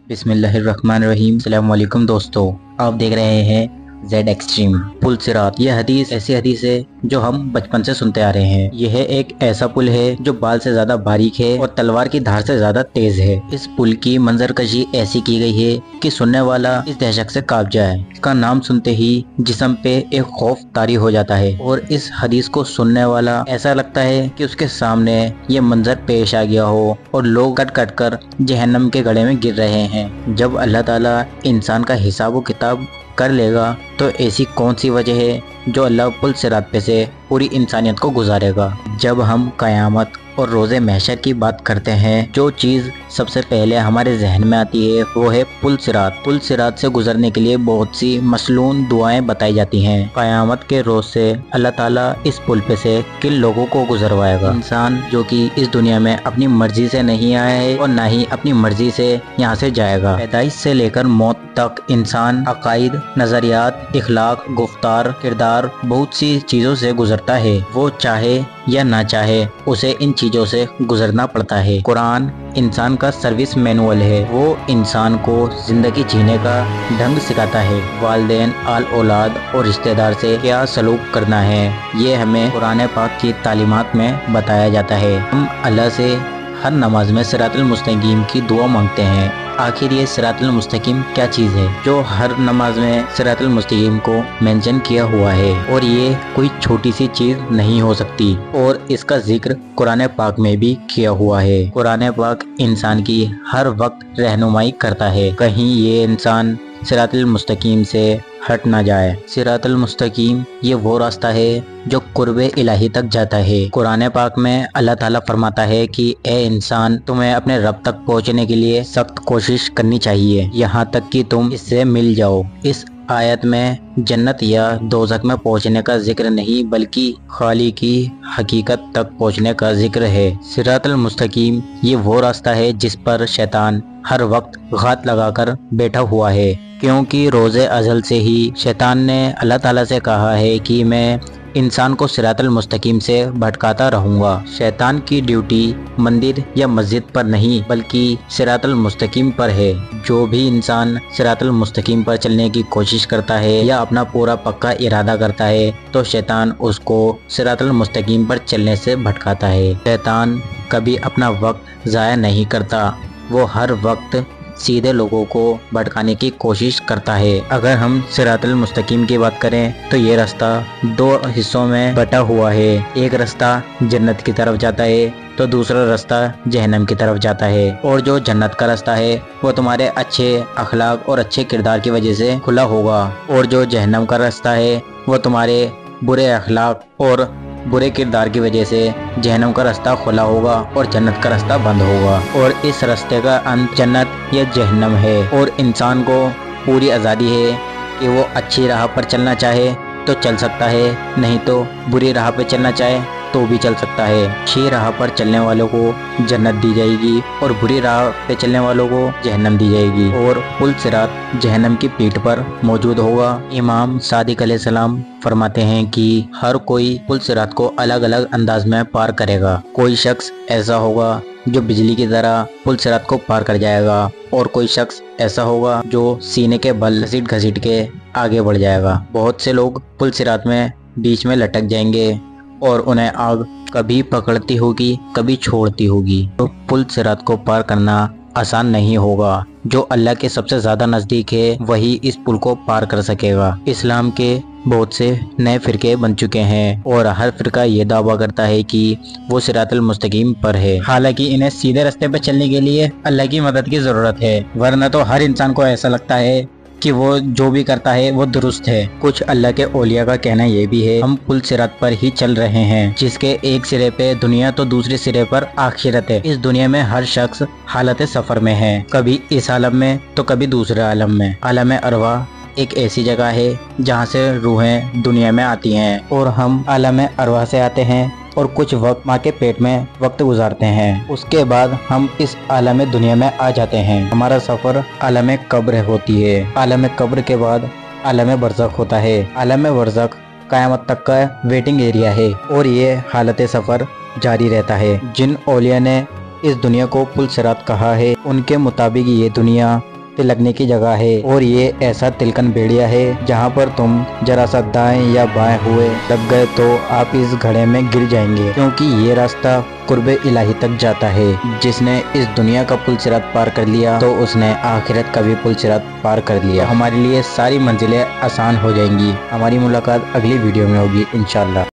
बिस्मिल्लाहिर्रहमानिर्रहीम। अस्सलाम वालेकुम दोस्तों, आप देख रहे हैं जेड एक्सट्रीम। पुल सिरात, यह हदीस ऐसी हदीस है जो हम बचपन से सुनते आ रहे हैं। यह एक ऐसा पुल है जो बाल से ज्यादा बारीक है और तलवार की धार से ज्यादा तेज है। इस पुल की मंजरकशी ऐसी की गई है कि सुनने वाला इस दहशत से कांप जाए। इसका नाम सुनते ही जिस्म पे एक खौफ तारी हो जाता है और इस हदीस को सुनने वाला ऐसा लगता है कि उसके सामने ये मंजर पेश आ गया हो और लोग कट कट कर जहन्नम के गड्ढे में गिर रहे हैं। जब अल्लाह ताला इंसान का हिसाब व किताब कर लेगा तो ऐसी कौन सी वजह है जो अल्लाह पुल सिरात पे से पूरी इंसानियत को गुजारेगा। जब हम कयामत और रोज़े महशर की बात करते हैं, जो चीज़ सबसे पहले हमारे जहन में आती है वो है पुल सिरात। पुल सिरात से गुजरने के लिए बहुत सी मसलून दुआएं बताई जाती हैं। कयामत के रोज से अल्लाह ताला इस पुल पे से किन लोगों को गुजरवाएगा। इंसान जो कि इस दुनिया में अपनी मर्जी से नहीं आया है और ना ही अपनी मर्जी से यहाँ से जाएगा। पैदाइश से लेकर मौत तक इंसान अकाइद, नजरियात, इखलाक, गुफ्तार, किरदार बहुत सी चीजों से गुजरता है। वो चाहे या ना चाहे उसे इन चीजों से गुजरना पड़ता है। कुरान इंसान का सर्विस मैनुअल है। वो इंसान को जिंदगी जीने का ढंग सिखाता है। वालिदैन, आल औलाद और रिश्तेदार से क्या सलूक करना है, ये हमें कुरान पाक की तालीमात में बताया जाता है। हम अल्लाह से हर नमाज में सिरातुल मुस्तकीम की दुआ मांगते हैं। आखिर ये सिरातुल मुस्तकीम क्या चीज़ है जो हर नमाज में सिरातुल मुस्तकीम को मेंशन किया हुआ है, और ये कोई छोटी सी चीज़ नहीं हो सकती। और इसका जिक्र कुरान पाक में भी किया हुआ है। कुरान पाक इंसान की हर वक्त रहनुमाई करता है, कहीं ये इंसान सिरातुल मुस्तकीम से हट ना जाए। सिरातुल मुस्तकीम ये वो रास्ता है जो कुर्बे इलाही तक जाता है। कुरान पाक में अल्लाह ताला फरमाता है कि ए इंसान, तुम्हें अपने रब तक पहुंचने के लिए सख्त कोशिश करनी चाहिए, यहाँ तक कि तुम इससे मिल जाओ। इस आयत में जन्नत या दोज़ख में पहुंचने का जिक्र नहीं बल्कि खाली की हकीकत तक पहुंचने का जिक्र है। सिरातुल मुस्तकीम ये वो रास्ता है जिस पर शैतान हर वक्त घात लगाकर बैठा हुआ है, क्योंकि रोज़े अज़ल से ही शैतान ने अल्लाह ताला से कहा है कि मैं इंसान को सिरातुल मुस्तकीम से भटकाता रहूंगा। शैतान की ड्यूटी मंदिर या मस्जिद पर नहीं बल्कि सिरातुल मुस्तकीम पर है। जो भी इंसान सिरातुल मुस्तकीम पर चलने की कोशिश करता है या अपना पूरा पक्का इरादा करता है तो शैतान उसको सिरातुल मुस्तकीम पर चलने से भटकाता है। शैतान कभी अपना वक्त ज़ाया नहीं करता, वो हर वक्त सीधे लोगों को भटकाने की कोशिश करता है। अगर हम सिरातुल मुस्तकीम की बात करें तो ये रास्ता दो हिस्सों में बटा हुआ है। एक रास्ता जन्नत की तरफ जाता है तो दूसरा रास्ता जहन्नम की तरफ जाता है। और जो जन्नत का रास्ता है वो तुम्हारे अच्छे अखलाक और अच्छे किरदार की वजह से खुला होगा, और जो जहन्नम का रास्ता है वो तुम्हारे बुरे अखलाक और बुरे किरदार की वजह से जहन्नम का रास्ता खुला होगा और जन्नत का रास्ता बंद होगा। और इस रास्ते का अंत जन्नत या जहन्नम है, और इंसान को पूरी आज़ादी है कि वो अच्छी राह पर चलना चाहे तो चल सकता है, नहीं तो बुरी राह पर चलना चाहे तो भी चल सकता है। अच्छी राह पर चलने वालों को जन्नत दी जाएगी और बुरी राह पे चलने वालों को जहन्नम दी जाएगी, और पुल सिरात जहन्नम की पीठ पर मौजूद होगा। इमाम सादिक अलैहिस्सलाम फरमाते हैं कि हर कोई पुल सिरात को अलग अलग अंदाज में पार करेगा। कोई शख्स ऐसा होगा जो बिजली की तरह पुल सिरात को पार कर जाएगा, और कोई शख्स ऐसा होगा जो सीने के बल घसीट घसीट के आगे बढ़ जाएगा। बहुत से लोग पुल सिरात में बीच में लटक जाएंगे और उन्हें आग कभी पकड़ती होगी कभी छोड़ती होगी। तो पुल सिरात को पार करना आसान नहीं होगा। जो अल्लाह के सबसे ज़्यादा नज़दीक है वही इस पुल को पार कर सकेगा। इस्लाम के बहुत से नए फ़िरके बन चुके हैं और हर फ़िरका ये दावा करता है कि वो सिरातुल मुस्तकीम पर है। हालांकि इन्हें सीधे रास्ते पर चलने के लिए अल्लाह की मदद की ज़रूरत है, वरना तो हर इंसान को ऐसा लगता है कि वो जो भी करता है वो दुरुस्त है। कुछ अल्लाह के औलिया का कहना ये भी है, हम पुल सिरात पर ही चल रहे हैं, जिसके एक सिरे पे दुनिया तो दूसरे सिरे पर आखिरत है। इस दुनिया में हर शख्स हालत सफर में है, कभी इस आलम में तो कभी दूसरे आलम में। आलम अरवा एक ऐसी जगह है जहाँ से रूहें दुनिया में आती हैं, और हम आलम अरवा से आते हैं और कुछ वक्त माँ के पेट में वक्त गुजारते हैं। उसके बाद हम इस आलम दुनिया में आ जाते हैं। हमारा सफर आलम कब्र होती है। आलम कब्र के बाद आलम बरज़ख होता है। आलम बरज़ख क़यामत तक का वेटिंग एरिया है, और ये हालत सफर जारी रहता है। जिन औलिया ने इस दुनिया को पुल सिरात कहा है, उनके मुताबिक ये दुनिया तिलकने की जगह है और ये ऐसा तिलकन भेड़िया है जहाँ पर तुम जरा सा दाएं या बाएं हुए लग गए तो आप इस घड़े में गिर जाएंगे, क्योंकि ये रास्ता कुर्बे इलाही तक जाता है। जिसने इस दुनिया का पुल सिरात पार कर लिया तो उसने आखिरत का भी पुल सिरात पार कर लिया। हमारे लिए सारी मंजिलें आसान हो जाएंगी। हमारी मुलाकात अगली वीडियो में होगी इंशाल्लाह।